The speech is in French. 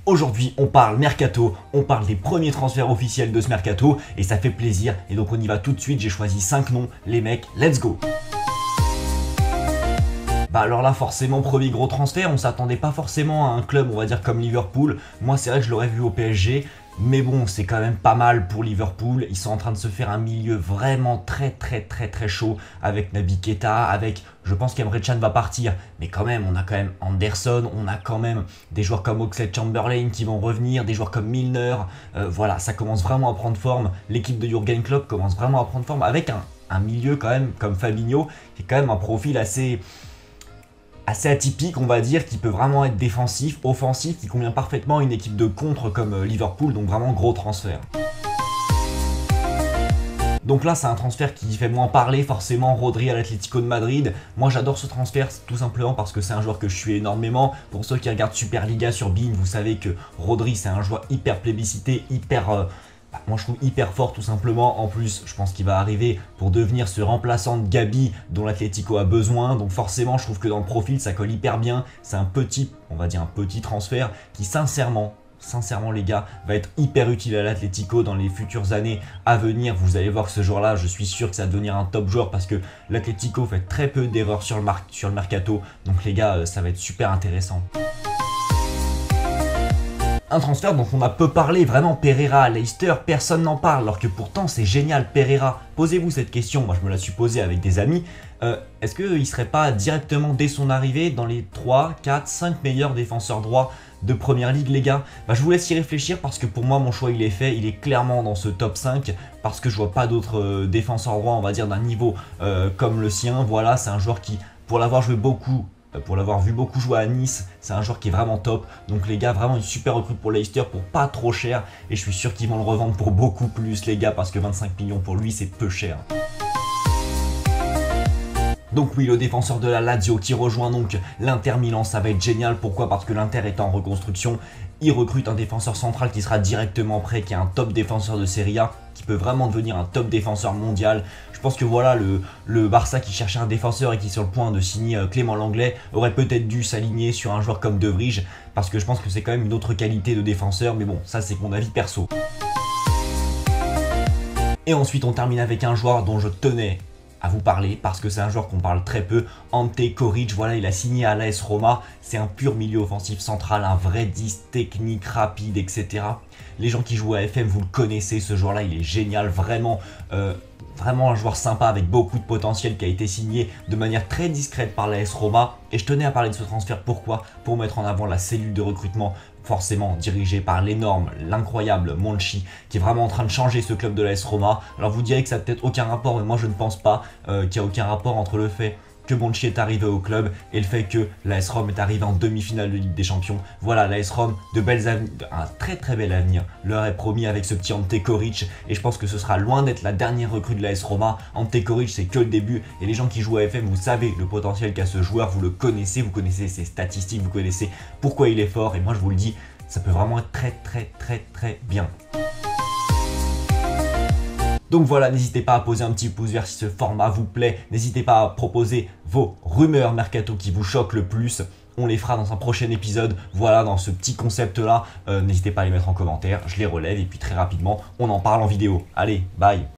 Aujourd'hui, on parle mercato, on parle des premiers transferts officiels de ce mercato et ça fait plaisir. Et donc on y va tout de suite, j'ai choisi 5 noms, les mecs, let's go. Bah alors là forcément premier gros transfert, on s'attendait pas forcément à un club on va dire comme Liverpool. Moi c'est vrai que je l'aurais vu au PSG, mais bon c'est quand même pas mal pour Liverpool. Ils sont en train de se faire un milieu vraiment très chaud avec Naby Keita, avec je pense qu'Emre Can va partir, mais quand même on a quand même Anderson, on a quand même des joueurs comme Oxlade-Chamberlain qui vont revenir, des joueurs comme Milner, voilà ça commence vraiment à prendre forme. L'équipe de Jürgen Klopp commence vraiment à prendre forme avec un milieu quand même comme Fabinho qui est quand même un profil assez atypique on va dire, qui peut vraiment être défensif, offensif, qui convient parfaitement à une équipe de contre comme Liverpool, donc vraiment gros transfert. Donc là c'est un transfert qui fait moins parler forcément, Rodri à l'Atlético de Madrid. Moi j'adore ce transfert tout simplement parce que c'est un joueur que je suis énormément. Pour ceux qui regardent Superliga sur beIN, vous savez que Rodri c'est un joueur hyper plébiscité, hyper... moi je trouve hyper fort tout simplement. En plus je pense qu'il va arriver pour devenir ce remplaçant de Gabi dont l'Atlético a besoin. Donc forcément je trouve que dans le profil ça colle hyper bien. C'est un petit, on va dire un petit transfert qui sincèrement les gars va être hyper utile à l'Atlético dans les futures années à venir. Vous allez voir que ce joueur-là, je suis sûr que ça va devenir un top joueur parce que l'Atlético fait très peu d'erreurs sur le mercato. Donc les gars ça va être super intéressant. Un transfert dont on a peu parlé, vraiment Pereira à Leicester, personne n'en parle alors que pourtant c'est génial Pereira. Posez-vous cette question, moi je me la suis posée avec des amis. Est-ce qu'il ne serait pas directement dès son arrivée dans les 3, 4, 5 meilleurs défenseurs droits de Première Ligue les gars? Je vous laisse y réfléchir parce que pour moi mon choix il est fait, il est clairement dans ce top 5 parce que je vois pas d'autres défenseurs droits on va dire d'un niveau comme le sien. Voilà, c'est un joueur qui, pour l'avoir joué beaucoup, pour l'avoir vu beaucoup jouer à Nice, c'est un joueur qui est vraiment top. Donc les gars, vraiment une super recrue pour Leicester pour pas trop cher. Et je suis sûr qu'ils vont le revendre pour beaucoup plus les gars parce que 25 millions pour lui c'est peu cher. Donc oui, le défenseur de la Lazio qui rejoint donc l'Inter Milan, ça va être génial. Pourquoi? Parce que l'Inter est en reconstruction. Il recrute un défenseur central qui sera directement prêt, qui est un top défenseur de Serie A, qui peut vraiment devenir un top défenseur mondial. Je pense que voilà, le Barça qui cherchait un défenseur et qui est sur le point de signer Clément Lenglet aurait peut-être dû s'aligner sur un joueur comme De Vrij, parce que je pense que c'est quand même une autre qualité de défenseur, mais bon, ça c'est mon avis perso. Et ensuite on termine avec un joueur dont je tenais à vous parler parce que c'est un joueur qu'on parle très peu, Ante Coric. Voilà, il a signé à l'AS Roma, c'est un pur milieu offensif central, un vrai 10 technique, rapide, etc. Les gens qui jouent à FM, vous le connaissez, ce joueur là il est génial, vraiment un joueur sympa avec beaucoup de potentiel qui a été signé de manière très discrète par l'AS Roma. Et je tenais à parler de ce transfert, pourquoi? Pour mettre en avant la cellule de recrutement forcément dirigée par l'énorme, l'incroyable Monchi, qui est vraiment en train de changer ce club de l'AS Roma. Alors vous direz que ça n'a peut-être aucun rapport, mais moi je ne pense pas qu'il n'y a aucun rapport entre le fait que Monchi est arrivé au club et le fait que l'AS Rome est arrivé en demi-finale de Ligue des Champions. Voilà, l'AS Rome, un très bel avenir leur est promis avec ce petit Ante Coric, et je pense que ce sera loin d'être la dernière recrue de l'AS Roma. Ante Coric c'est que le début, et les gens qui jouent à FM, vous savez le potentiel qu'a ce joueur, vous le connaissez, vous connaissez ses statistiques, vous connaissez pourquoi il est fort, et moi je vous le dis, ça peut vraiment être très bien. Donc voilà, n'hésitez pas à poser un petit pouce vert si ce format vous plaît. N'hésitez pas à proposer vos rumeurs mercato qui vous choquent le plus. On les fera dans un prochain épisode. Voilà, dans ce petit concept là. N'hésitez pas à les mettre en commentaire. Je les relève et puis très rapidement, on en parle en vidéo. Allez, bye!